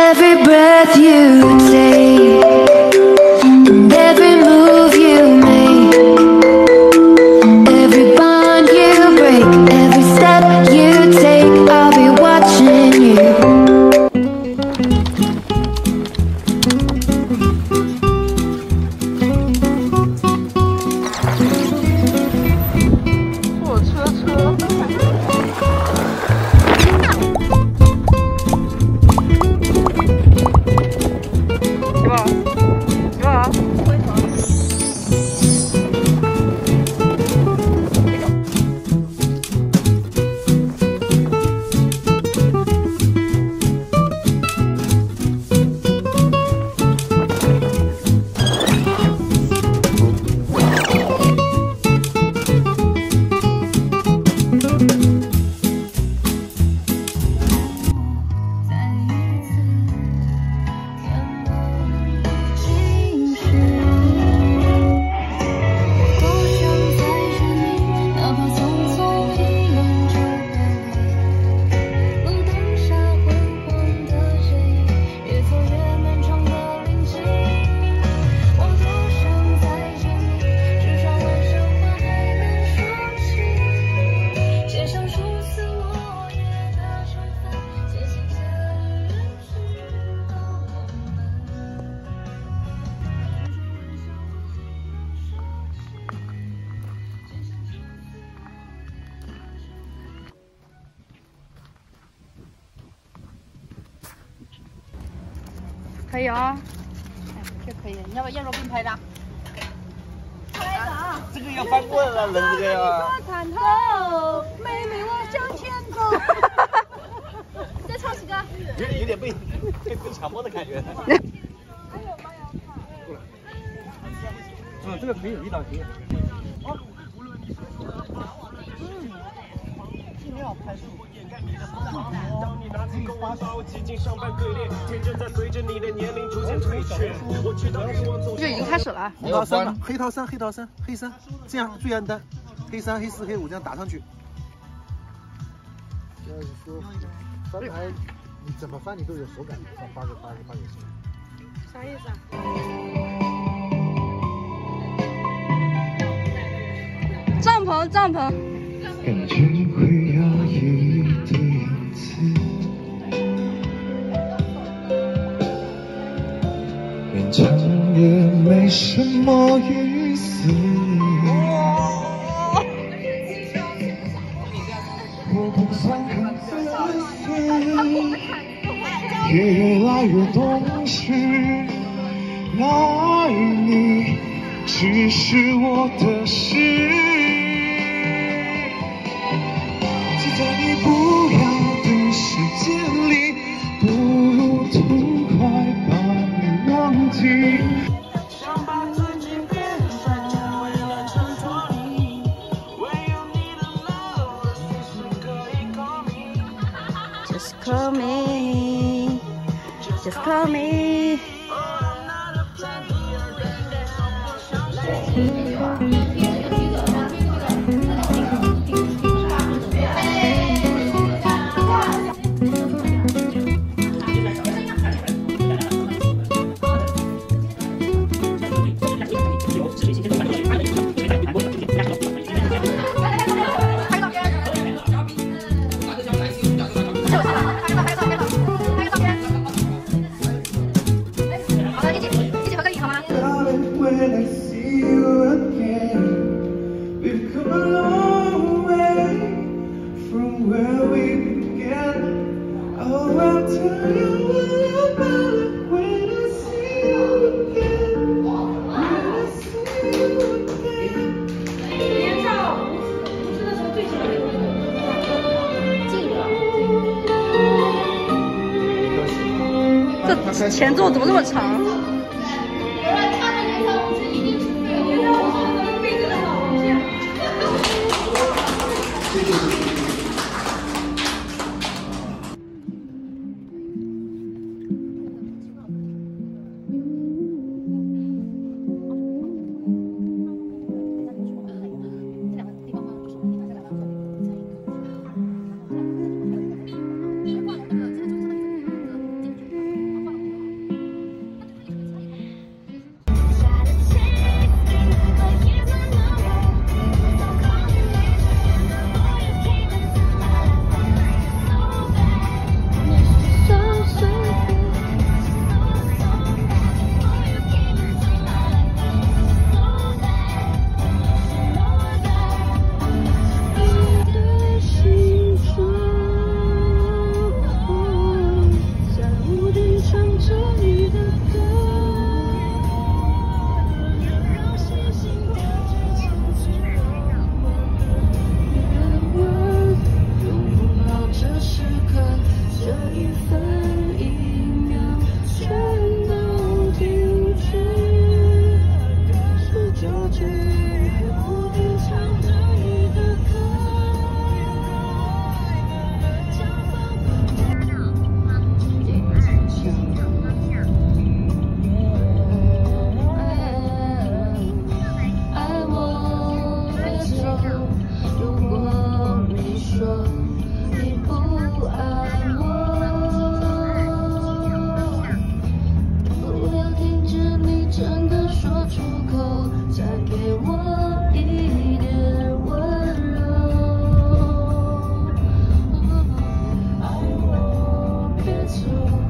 every breath you take, and every move you make, every bond you break, every step you take, I'll be watching you. 可以啊，这可以。你要不要让我给你拍张？拍的。 这个要翻过来了，人这个呀。 看头，妹妹我向前走。再唱几个？ 有点被强迫的感觉。这个可以有一档可以。尽量拍摄。 当你拿起狗挖刀，几经上班对练，天真在随着你的年龄逐渐退却。我知道欲望总是。 就已经开始了。 黑套衫嘛，黑套衫，黑套衫，黑衫，这样最简单。黑3、黑4、黑5这样打上去。就是说，翻牌你怎么翻你都有手感，发个也行。 啥意思啊？帐篷，帐篷。 感觉会压抑的样子，勉强也没什么意思。我不算很自私，也越来越懂事。爱你只是我的事。 在你不要的世界里，不如痛快把你忘记。想把自己变成为了衬托你，唯有你的 love 随时可以 call me。Just call me, just call me。 这前奏怎么这么长？ 诉